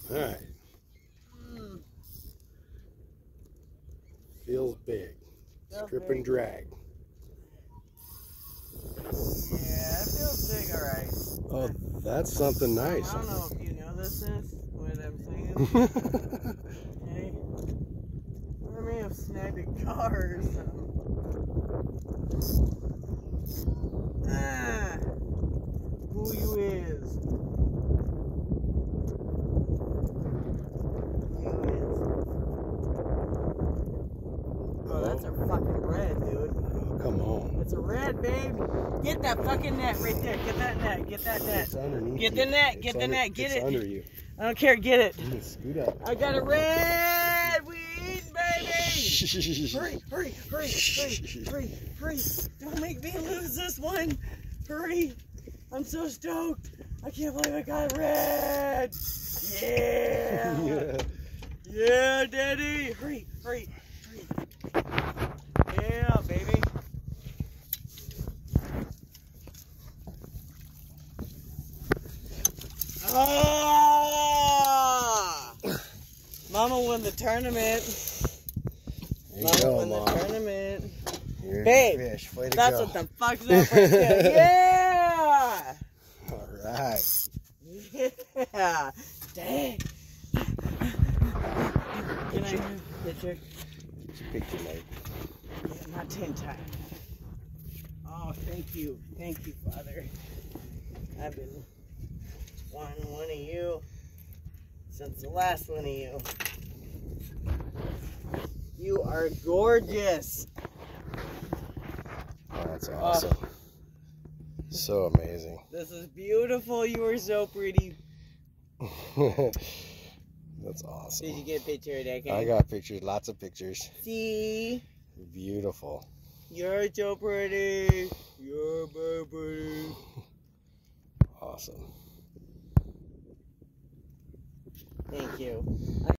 All right. Feels big. Strip and drag. Yeah, it feels big, alright. Oh, that's something nice. I don't know if you know this is what I'm saying. Okay. I may have snagged a car or something. Ah, who you is? Oh, that's a fucking red, dude. Oh, come on. It's a red, babe. Get that fucking net right there. Get that net. Get that net. It's underneath Get you. the net. It's Get the under, net. Get it's it. under you. I don't care. Get it. You can scoot up. I got a red. We eating, baby. Hurry, hurry, hurry, hurry, hurry, hurry. Don't make me lose this one. Hurry. I'm so stoked. I can't believe I got red. Yeah. Yeah. Yeah, daddy. Hurry, hurry, hurry. Yeah, baby. Ah! Mama won the tournament. There you Mama go, won Mom. the tournament. Here's Babe, your fish. Way to that's go. what the fuck's up right there. Yeah! All right. Yeah! Dang! Can I have a picture? Get your picture, mate. Yeah, not 10 times. Oh, thank you. Thank you, Father. I've been wanting one of you since the last one of you. You are gorgeous. Oh, that's awesome. So amazing. This is beautiful. You are so pretty. That's awesome. Did you get a picture of that guy? I got pictures, lots of pictures. See? Beautiful. You're so pretty. You're so pretty. Awesome. Thank you.